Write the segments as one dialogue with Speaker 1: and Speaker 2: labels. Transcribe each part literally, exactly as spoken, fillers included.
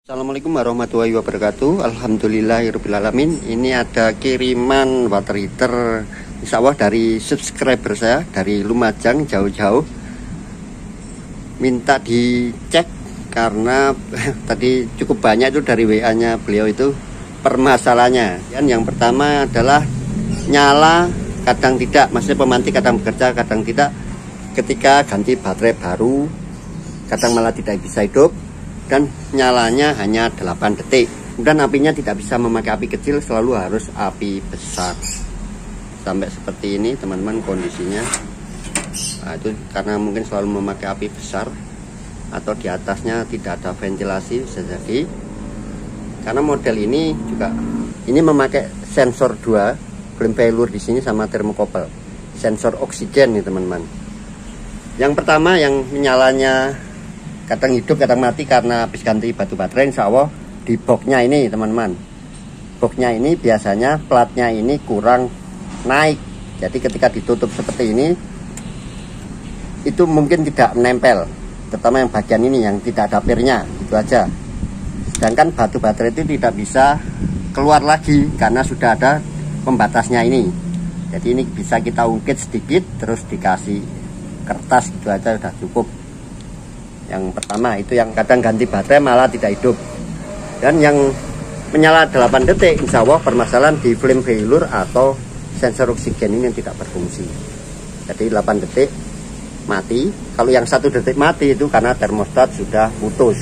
Speaker 1: Assalamualaikum warahmatullahi wabarakatuh. Alhamdulillahirrabbilalamin. Ini ada kiriman water heater insya Allah dari subscriber saya dari Lumajang jauh-jauh, minta dicek karena tadi cukup banyak itu dari W A nya beliau itu permasalahannya. Dan yang pertama adalah nyala kadang tidak, maksudnya pemantik kadang bekerja kadang tidak. Ketika ganti baterai baru kadang malah tidak bisa hidup dan nyalanya hanya delapan detik. Kemudian apinya tidak bisa memakai api kecil, selalu harus api besar. Sampai seperti ini teman-teman kondisinya. Nah, itu karena mungkin selalu memakai api besar atau di atasnya tidak ada ventilasi, bisa jadi. Karena model ini juga ini memakai sensor dua, flame failure di sini sama thermocouple, sensor oksigen nih teman-teman. Yang pertama yang menyalanya kadang hidup kadang mati karena habis ganti batu baterai, insya Allah di boxnya ini teman-teman, boxnya ini biasanya platnya ini kurang naik, jadi ketika ditutup seperti ini itu mungkin tidak menempel, terutama yang bagian ini yang tidak ada pirnya, itu aja. Sedangkan batu baterai itu tidak bisa keluar lagi karena sudah ada pembatasnya ini, jadi ini bisa kita ungkit sedikit terus dikasih kertas, gitu aja sudah cukup. Yang pertama itu yang kadang ganti baterai malah tidak hidup. Dan yang menyala delapan detik insya Allah permasalahan di flame failure atau sensor oksigen ini yang tidak berfungsi. Jadi delapan detik mati. Kalau yang satu detik mati itu karena termostat sudah putus.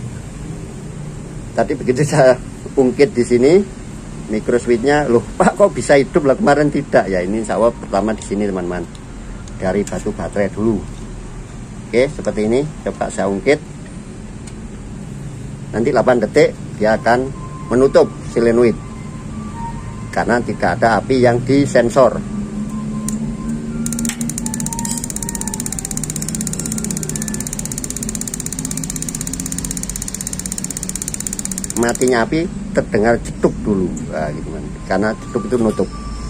Speaker 1: Tadi begitu saya ungkit di sini micro switchnya, loh Pak kok bisa hidup lah kemarin tidak ya. Ini insya Allah pertama di sini teman-teman, dari batu baterai dulu. Oke, seperti ini, coba saya ungkit. Nanti delapan detik dia akan menutup solenoid karena tidak ada api yang disensor. Matinya api terdengar cetuk dulu, nah, gitu kan. Karena cetuk itu nutup.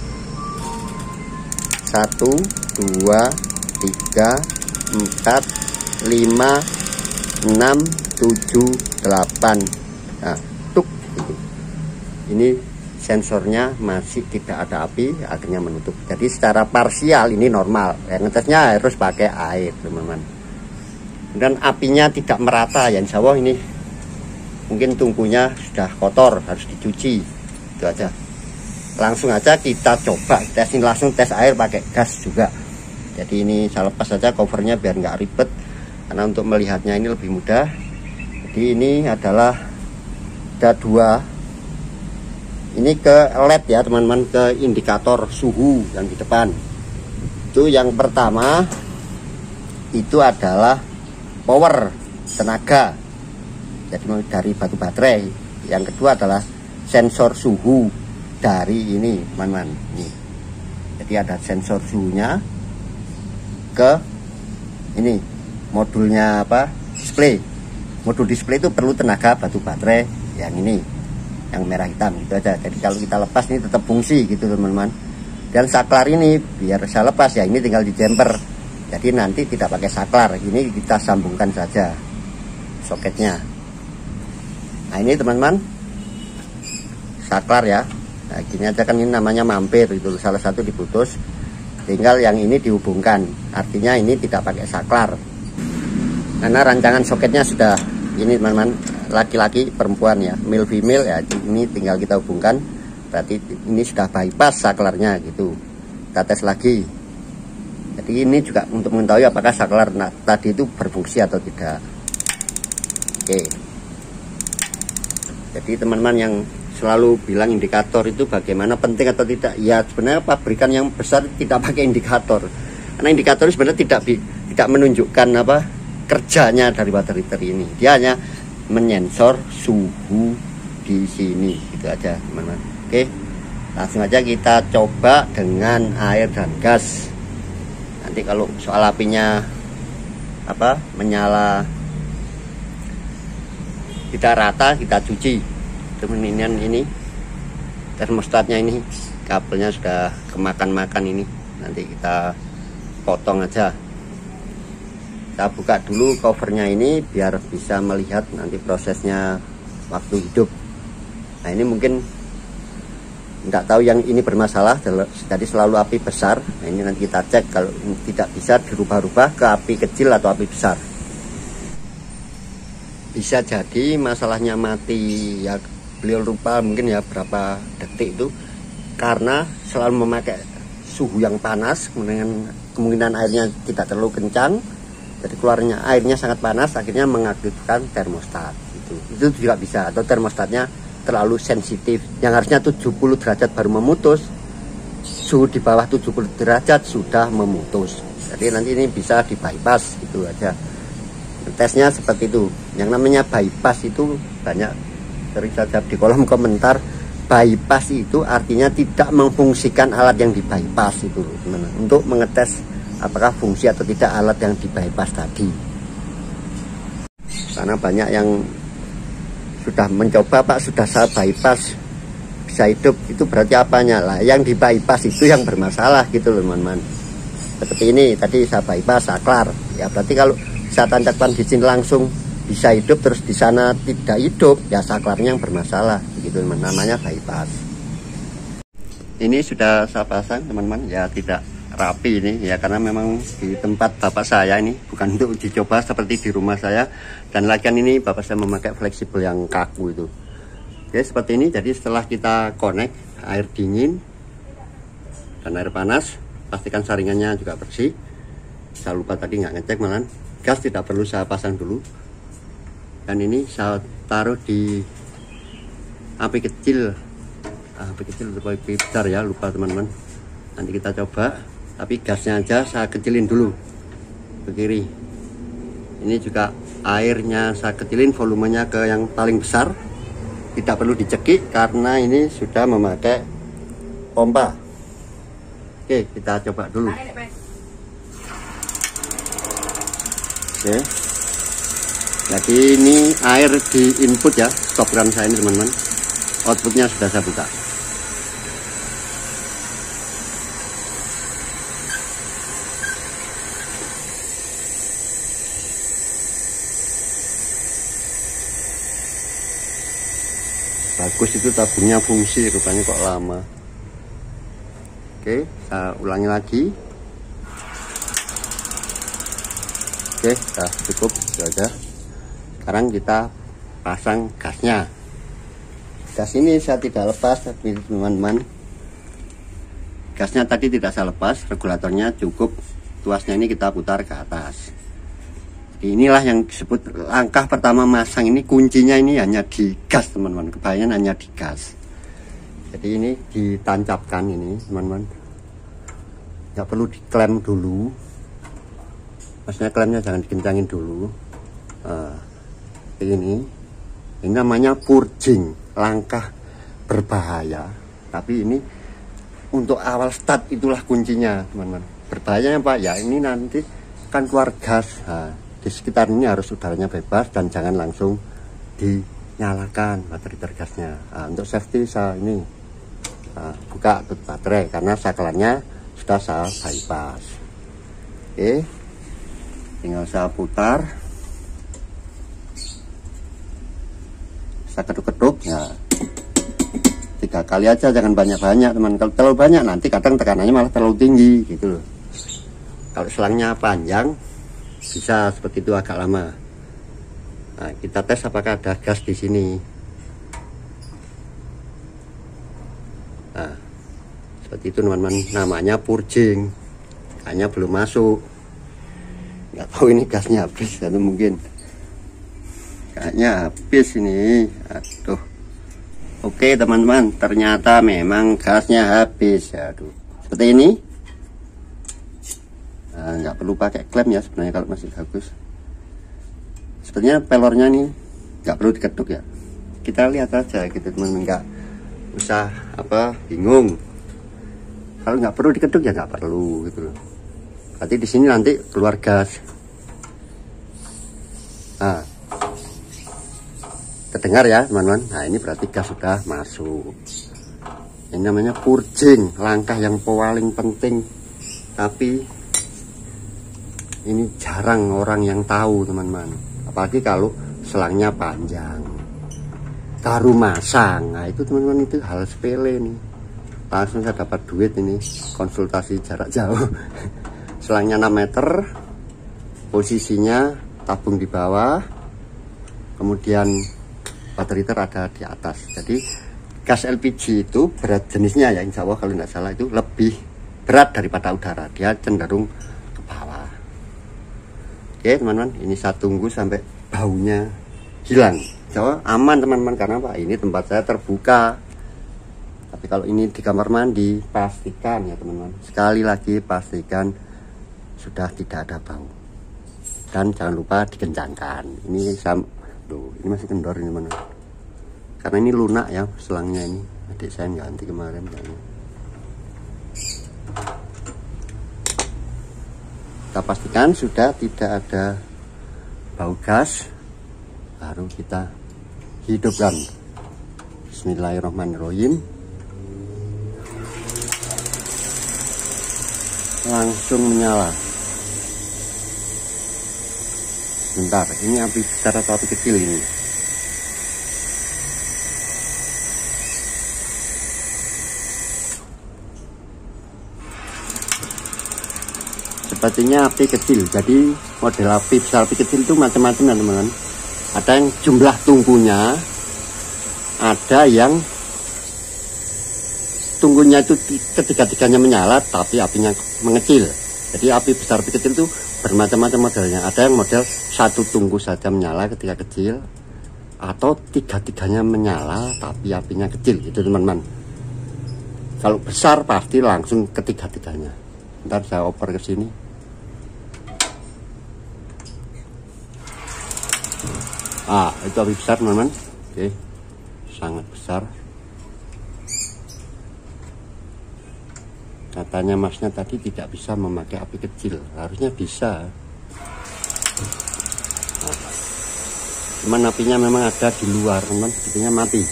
Speaker 1: Satu, dua, tiga, empat, lima, enam, tujuh, delapan. Nah, tuk gitu. Ini sensornya masih tidak ada api, akhirnya menutup. Jadi secara parsial ini normal. Yang ngetesnya harus pakai air, teman-teman. Dan apinya tidak merata ya, insya Allah ini mungkin tungkunya sudah kotor, harus dicuci. Itu aja. Langsung aja kita coba tes ini, langsung tes air pakai gas juga. Jadi ini saya lepas saja covernya biar nggak ribet, karena untuk melihatnya ini lebih mudah. Jadi ini adalah ada dua, ini ke L E D ya teman-teman, ke indikator suhu yang di depan. Itu yang pertama itu adalah power, tenaga, jadi dari batu baterai. Yang kedua adalah sensor suhu dari ini teman-teman. Nih, jadi ada sensor suhunya ke ini modulnya apa, display. Modul display itu perlu tenaga batu baterai yang ini, yang merah hitam itu aja. Jadi kalau kita lepas ini tetap fungsi gitu teman-teman. Dan saklar ini biar saya lepas ya, ini tinggal di jumper, jadi nanti tidak pakai saklar, ini kita sambungkan saja soketnya. Nah ini teman-teman saklar ya. Nah gini aja kan, ini namanya mampir itu, salah satu diputus, tinggal yang ini dihubungkan, artinya ini tidak pakai saklar karena rancangan soketnya sudah ini teman-teman, laki-laki perempuan ya, male female ya, ini tinggal kita hubungkan, berarti ini sudah bypass saklarnya gitu. Kita tes lagi, jadi ini juga untuk mengetahui apakah saklar nah, tadi itu berfungsi atau tidak. Oke, jadi teman-teman yang selalu bilang indikator itu bagaimana penting atau tidak, ya sebenarnya pabrikan yang besar tidak pakai indikator, karena indikator sebenarnya tidak tidak menunjukkan apa kerjanya dari water heater ini, dia hanya menyensor suhu di sini, gitu aja teman-teman. Oke, langsung aja kita coba dengan air dan gas. Nanti kalau soal apinya apa menyala tidak rata, kita cuci. Teman-teman ini termostatnya, ini kabelnya sudah kemakan-makan, ini nanti kita potong aja. Kita buka dulu covernya ini biar bisa melihat nanti prosesnya waktu hidup. Nah ini mungkin nggak tahu yang ini bermasalah, jadi selalu api besar. Nah ini nanti kita cek, kalau tidak bisa dirubah-rubah ke api kecil atau api besar. Bisa jadi masalahnya mati ya, beliau lupa mungkin ya berapa detik itu karena selalu memakai suhu yang panas, kemudian kemungkinan airnya tidak terlalu kencang, jadi keluarnya airnya sangat panas, akhirnya mengaktifkan termostat. Itu itu juga bisa, atau termostatnya terlalu sensitif, yang harusnya tujuh puluh derajat baru memutus, suhu di bawah tujuh puluh derajat sudah memutus. Jadi nanti ini bisa di bypass, itu aja. Tesnya seperti itu. Yang namanya bypass itu banyak sering saja di kolom komentar. Bypass itu artinya tidak memfungsikan alat yang di bypass itu, untuk mengetes apakah fungsi atau tidak alat yang di bypass tadi. Karena banyak yang sudah mencoba, Pak, sudah saya bypass bisa hidup, itu berarti apanya lah? Yang di bypass itu yang bermasalah gitu loh, teman-teman. Seperti ini tadi saya bypass saklar, ya berarti kalau saya tancapkan di sini langsung bisa hidup, terus di sana tidak hidup, ya saklarnya yang bermasalah, gitu teman. Namanya bypass. Ini sudah saya pasang, teman-teman, ya tidak rapi ini ya, karena memang di tempat bapak saya ini bukan untuk dicoba seperti di rumah saya, dan lagian ini bapak saya memakai fleksibel yang kaku itu. Oke, seperti ini. Jadi setelah kita connect air dingin dan air panas, pastikan saringannya juga bersih. Saya lupa tadi nggak ngecek, malah gas tidak perlu saya pasang dulu, dan ini saya taruh di api kecil, api kecil atau api besar ya, lupa teman-teman. Nanti kita coba, tapi gasnya aja saya kecilin dulu ke kiri. Ini juga airnya saya kecilin volumenya ke yang paling besar, tidak perlu dicekik karena ini sudah memakai pompa. Oke, kita coba dulu. Oke, jadi ini air di input ya, stop run saya ini teman-teman. Outputnya sudah saya buka. Bagus itu tabungnya fungsi, rupanya kok lama. Oke, saya ulangi lagi. Oke, sudah cukup, itu aja. Sekarang kita pasang gasnya. Gas ini saya tidak lepas, tapi teman-teman, gasnya tadi tidak saya lepas, regulatornya cukup, tuasnya ini kita putar ke atas. Inilah yang disebut langkah pertama masang ini, kuncinya ini hanya di gas teman-teman, kebanyakan hanya di gas. Jadi ini ditancapkan ini teman-teman, nggak perlu diklem dulu, maksudnya klemnya jangan dikencangin dulu. Nah, ini ini namanya purging, langkah berbahaya, tapi ini untuk awal start itulah kuncinya teman-teman. Berbahayanya Pak ya, ini nanti kan keluar gas. Nah, di sekitar ini harus udaranya bebas dan jangan langsung dinyalakan baterai gasnya. Nah, untuk safety saya ini nah, buka tutup baterai karena saklarnya sudah saya bypass. Oke, tinggal saya putar, saya keduk-keduk ya, tiga kali aja, jangan banyak-banyak teman. Kalau terlalu banyak nanti kadang tekanannya malah terlalu tinggi gitu loh. Kalau selangnya panjang bisa seperti itu, agak lama. Nah, kita tes apakah ada gas di sini. Nah, seperti itu teman-teman, namanya purging. Kayaknya belum masuk, nggak tahu ini gasnya habis atau mungkin kayaknya habis ini. Aduh. Oke teman-teman, ternyata memang gasnya habis. Aduh, seperti ini. Nah, nggak perlu pakai klem ya sebenarnya kalau masih bagus. Sebenarnya pelornya nih nggak perlu diketuk ya, kita lihat aja gitu teman-teman, nggak usah apa bingung. Kalau nggak perlu diketuk ya nggak perlu gitu loh. Berarti di sini nanti keluar gas. Nah, terdengar ya teman-teman. Nah, ini berarti gas sudah masuk. Ini namanya purging, langkah yang paling penting, tapi ini jarang orang yang tahu teman-teman, apalagi kalau selangnya panjang. baru masang. Nah itu teman-teman, itu hal sepele nih, langsung saya dapat duit ini, konsultasi jarak jauh. Selangnya enam meter, posisinya tabung di bawah, kemudian water heater ada di atas. Jadi gas L P G itu berat jenisnya ya, insya Allah kalau tidak salah itu lebih berat daripada udara, dia cenderung ke bawah. Oke teman-teman, ini saya tunggu sampai baunya hilang. Insya Allah aman teman-teman, karena apa, ini tempat saya terbuka. Tapi kalau ini di kamar mandi, pastikan ya teman-teman, sekali lagi pastikan sudah tidak ada bau. Dan jangan lupa dikencangkan. Ini sam, tuh, ini masih kendor ini teman-teman, karena ini lunak ya selangnya ini, adik saya ganti kemarin kayaknya. Kita pastikan sudah tidak ada bau gas, baru kita hidupkan. Bismillahirrahmanirrahim. Langsung menyala. Bentar, ini api besar atau api kecil ini? Sepertinya api kecil. Jadi model api besar, api kecil itu macam-macam ya teman-teman. Ada yang jumlah tungkunya, ada yang tungkunya itu ketiga-tiganya menyala tapi apinya mengecil. Jadi api besar, api kecil itu bermacam-macam modelnya. Ada yang model satu tungku saja menyala ketika kecil, atau tiga-tiganya menyala tapi apinya kecil. Itu teman-teman. Kalau besar pasti langsung ketiga-tiganya. Ntar saya oper ke sini. Ah, itu api besar teman-teman. Oke, sangat besar. Katanya masnya tadi tidak bisa memakai api kecil, harusnya bisa. Nah, cuman apinya memang ada di luar teman, sepertinya mati.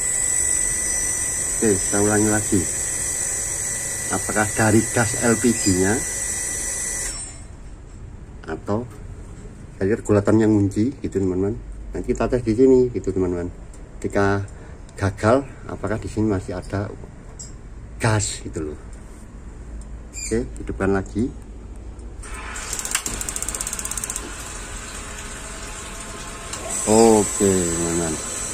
Speaker 1: Oke, saya ulangi lagi. Apakah dari gas L P G-nya atau dari regulatornya ngunci gitu teman-teman? Nanti kita tes di sini gitu teman-teman. Ketika gagal, apakah di sini masih ada gas gitu loh. Oke, hidupkan lagi. Oke teman-teman,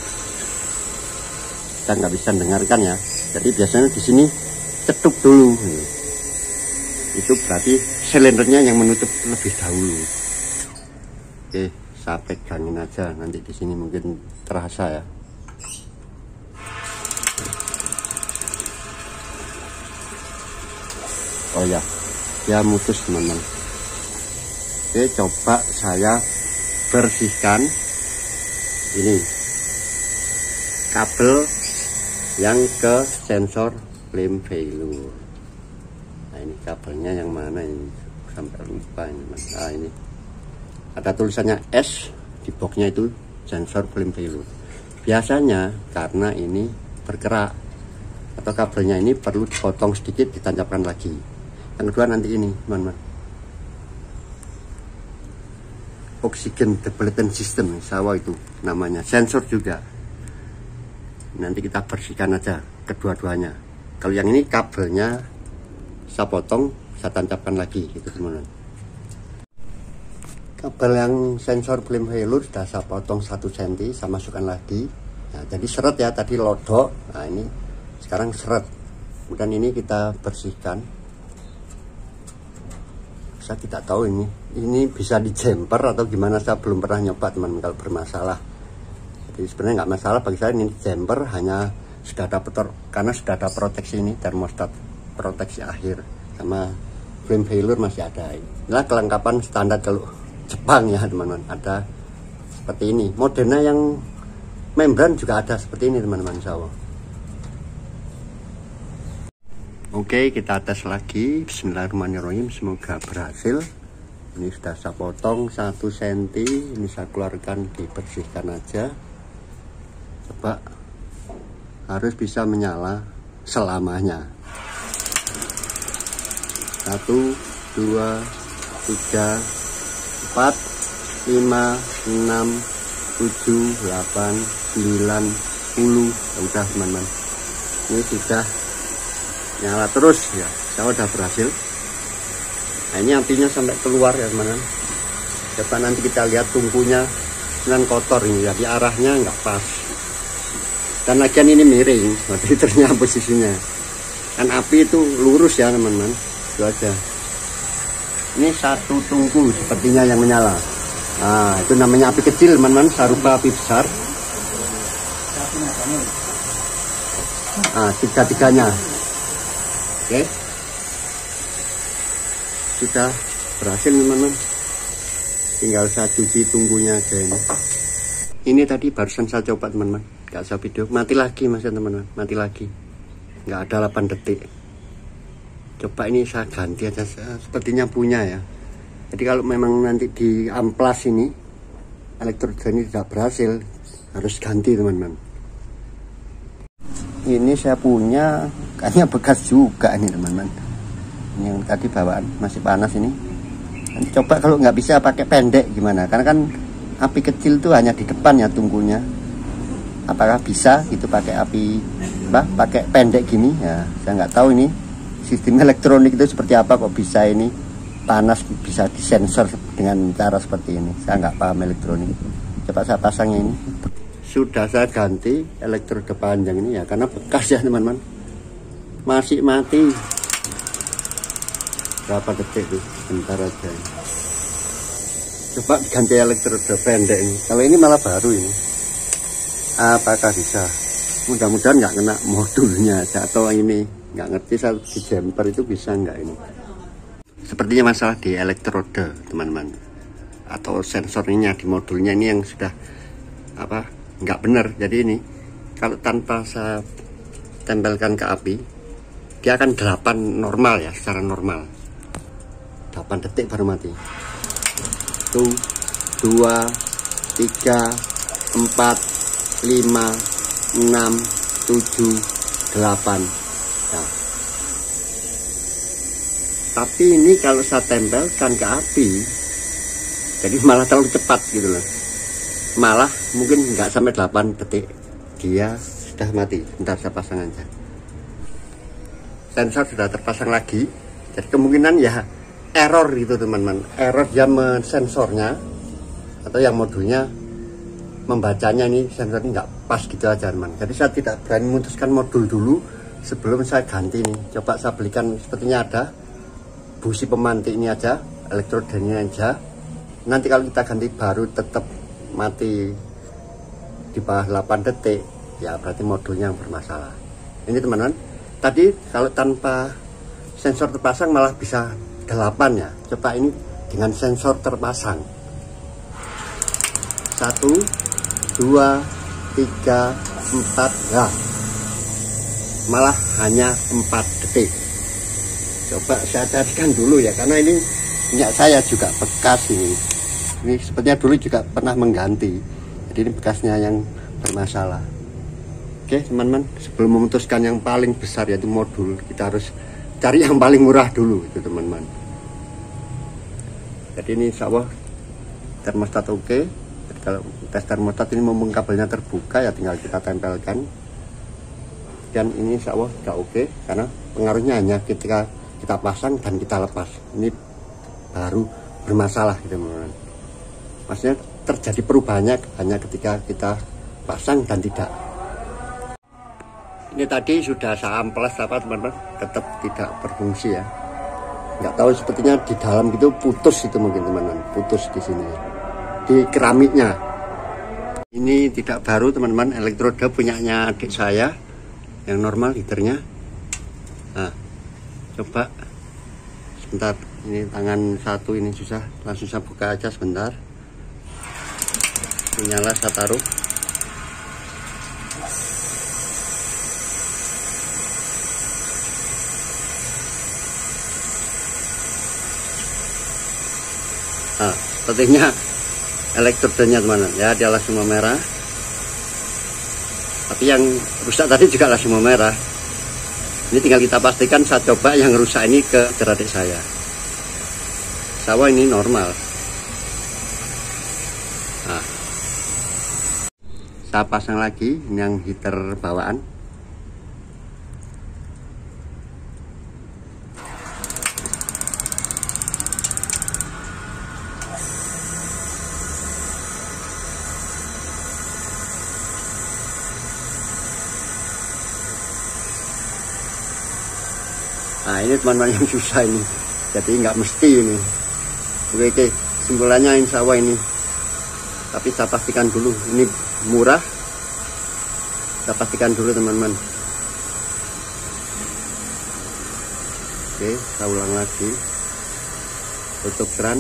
Speaker 1: kita nggak bisa dengarkan ya. Jadi biasanya di sini cetuk dulu. Itu berarti silindernya yang menutup lebih dahulu. Oke, saya pegangin aja, nanti di sini mungkin terasa ya. Oh ya, dia mutus teman-teman. Oke, coba saya bersihkan ini kabel yang ke sensor flame failure. Nah ini kabelnya yang mana ini, sampai lupa ini mas. Nah ini ada tulisannya S di boxnya, itu sensor flame failure. Biasanya karena ini bergerak atau kabelnya ini perlu dipotong sedikit, ditancapkan lagi. Yang kedua nanti ini teman-teman, oxygen depletion system, sawah itu namanya, sensor juga. Nanti kita bersihkan aja kedua-duanya. Kalau yang ini kabelnya saya potong, saya tancapkan lagi gitu teman-teman. Kabel yang sensor flame failure sudah saya potong satu sentimeter, saya masukkan lagi. Nah, jadi seret ya, tadi lodok. Nah ini sekarang seret. Kemudian ini kita bersihkan. Saya tidak tahu ini ini bisa dijemper atau gimana, saya belum pernah nyoba teman-teman kalau bermasalah. Jadi sebenarnya nggak masalah bagi saya ini jemper, hanya sudah ada petor, karena sudah ada proteksi ini, termostat proteksi akhir sama flame failure masih ada. Inilah kelengkapan standar kalau Jepang ya teman-teman, ada seperti ini. Modelnya yang membran juga ada seperti ini teman-teman, insya Allah. Oke, kita tes lagi. Bismillahirrahmanirrahim, semoga berhasil. Ini sudah saya potong satu sentimeter, ini saya keluarkan, dibersihkan aja. Coba, harus bisa menyala selamanya. Satu, dua, tiga, empat, lima, enam, tujuh, delapan, sembilan, sepuluh. Ya udah teman-teman, ini sudah nyala terus ya, saya udah berhasil. Nah ini apinya sampai keluar ya teman-teman. Coba nanti kita lihat tungkunya dengan kotor ini ya, di arahnya nggak pas. Dan lagian ini miring, berarti ternyata posisinya kan api itu lurus ya teman-teman. Itu aja. Ini satu tungku sepertinya yang menyala. Nah itu namanya api kecil teman-teman, sarupa api besar. Nah tiga-tiganya oke, sudah berhasil teman-teman. Tinggal saya cuci tunggunya aja ini. Ini tadi barusan saya coba teman-teman, nggak saya video, mati lagi mas teman-teman, mati lagi, nggak ada delapan detik. Coba ini saya ganti aja, sepertinya punya ya. Jadi kalau memang nanti di amplas ini elektroda ini tidak berhasil, harus ganti teman-teman. Ini saya punya, kayaknya bekas juga ini teman-teman. Ini yang tadi bawaan masih panas ini. Nanti coba kalau nggak bisa pakai pendek gimana? Karena kan api kecil tuh hanya di depan ya tungkunya. Apakah bisa itu pakai api, bah, pakai pendek gini? Ya, saya nggak tahu ini sistem elektronik itu seperti apa kok bisa ini panas bisa disensor dengan cara seperti ini. Saya nggak paham elektronik. Coba saya pasangnya ini. Sudah saya ganti elektroda panjang ini ya, karena bekas ya teman-teman, masih mati. Berapa detik tuh, bentar aja. Coba ganti elektroda pendek ini. Kalau ini malah baru ini, apakah bisa? Mudah-mudahan nggak kena modulnya aja, atau ini nggak ngerti saya di jumper itu bisa nggak ini. Sepertinya masalah di elektroda teman-teman, atau sensornya di modulnya ini yang sudah apa nggak benar. Jadi ini kalau tanpa saya tempelkan ke api, dia akan delapan normal ya, secara normal delapan detik baru mati. Satu, dua, tiga, empat, lima, enam, tujuh, delapan. Nah, tapi ini kalau saya tempelkan ke api, jadi malah terlalu cepat gitu loh. Malah mungkin nggak sampai delapan detik dia sudah mati. Bentar saya pasang aja. Sensor sudah terpasang lagi, jadi kemungkinan ya error gitu teman-teman. Error dia mensensornya atau yang modulnya membacanya ini sensor ini nggak pas gitu aja teman. Jadi saya tidak berani memutuskan modul dulu sebelum saya ganti ini. Coba saya belikan, sepertinya ada busi pemantik ini aja, elektrodanya aja. Nanti kalau kita ganti baru tetap mati di bawah delapan detik, ya berarti modulnya yang bermasalah. Ini teman-teman, tadi kalau tanpa sensor terpasang malah bisa delapan ya. Coba ini dengan sensor terpasang. Satu, dua, tiga, empat, ya malah hanya empat detik. Coba saya carikan dulu ya, karena ini minyak saya juga bekas ini. Ini sepertinya dulu juga pernah mengganti, jadi ini bekasnya yang bermasalah. Oke teman-teman, sebelum memutuskan yang paling besar yaitu modul, kita harus cari yang paling murah dulu itu teman-teman. Jadi ini insya Allah termostat oke. Jadi kalau tes termostat ini mumpung kabelnya terbuka ya tinggal kita tempelkan. Dan ini insya Allah sudah oke, karena pengaruhnya hanya ketika kita pasang dan kita lepas. Ini baru bermasalah gitu teman-teman. Maksudnya terjadi perubahannya hanya ketika kita pasang dan tidak. Ini tadi sudah saya amplas apa teman-teman, tetap tidak berfungsi ya. Nggak tahu, sepertinya di dalam gitu putus itu mungkin teman-teman, putus di sini di keramiknya. Ini tidak baru teman-teman, elektroda punyanya adik saya yang normal liternya. Nah, coba sebentar, ini tangan satu ini susah, langsung saya buka aja sebentar. Menyala saya taruh. Nah, sepertinya elektrodanya teman-teman ya, dia langsung memerah. Tapi yang rusak tadi juga langsung memerah. Ini tinggal kita pastikan, saya coba yang rusak ini ke adik saya. Sawah ini normal. Nah, kita pasang lagi yang heater bawaan. Nah ini teman-teman yang susah ini, jadi nggak mesti ini. Oke, oke, kesimpulannya insya Allah ini, tapi saya pastikan dulu ini murah, saya pastikan dulu teman-teman. Oke, saya ulang lagi, tutup keran.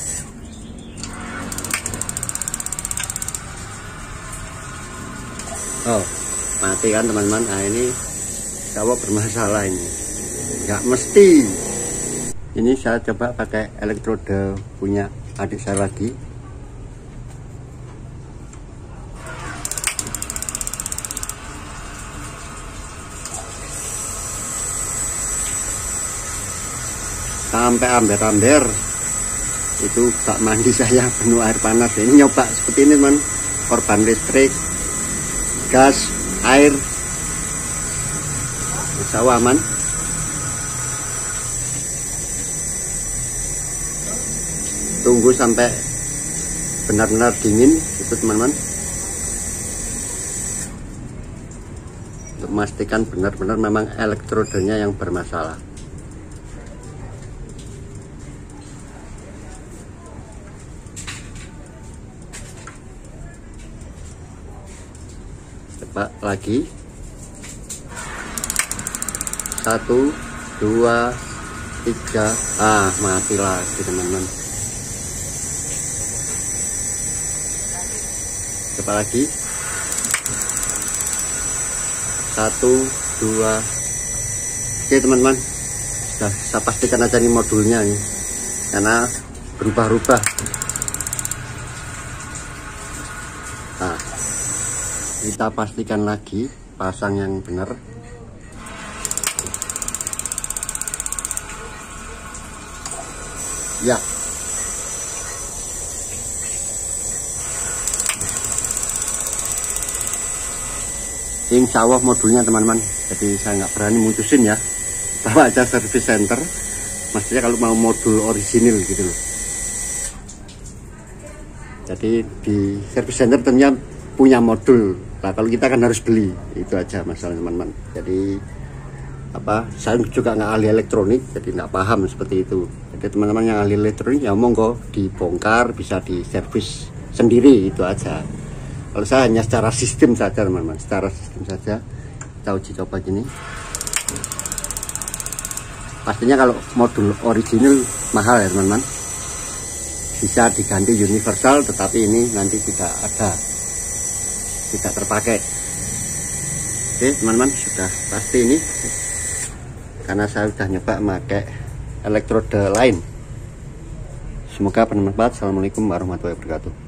Speaker 1: Oh, mati kan teman-teman. Nah ini insya Allah bermasalah ini, nggak mesti. Ini saya coba pakai elektroda punya adik saya lagi. Sampai amber-amber itu bak mandi saya penuh air panas. Ini nyoba seperti ini teman, korban listrik, gas, air, insya Allah aman. Tunggu sampai benar-benar dingin itu teman-teman, untuk memastikan benar-benar memang elektrodanya yang bermasalah. Coba lagi, satu dua tiga, ah mati lagi teman-teman. Coba lagi, satu dua. Oke teman-teman, sudah saya pastikan aja nih modulnya ini, karena berubah-ubah. Nah, kita pastikan lagi pasang yang benar. Ya, insya Allah modulnya teman-teman. Jadi saya nggak berani mutusin ya, bawa aja service center, maksudnya kalau mau modul orisinil gitu loh. Jadi di service center tentunya punya modul. Nah kalau kita kan harus beli, itu aja masalah teman-teman. Jadi apa, saya juga nggak ahli elektronik, jadi nggak paham seperti itu. Jadi teman-teman yang ahli elektronik ya monggo dibongkar, bisa di servis sendiri, itu aja. Kalau saya hanya secara sistem saja teman-teman, secara sistem saja. Kita uji coba gini. Pastinya kalau modul original mahal ya teman-teman, bisa diganti universal, tetapi ini nanti tidak ada, tidak terpakai. Oke teman-teman, sudah pasti ini, karena saya sudah nyoba pakai elektroda lain. Semoga bermanfaat. Assalamualaikum warahmatullahi wabarakatuh.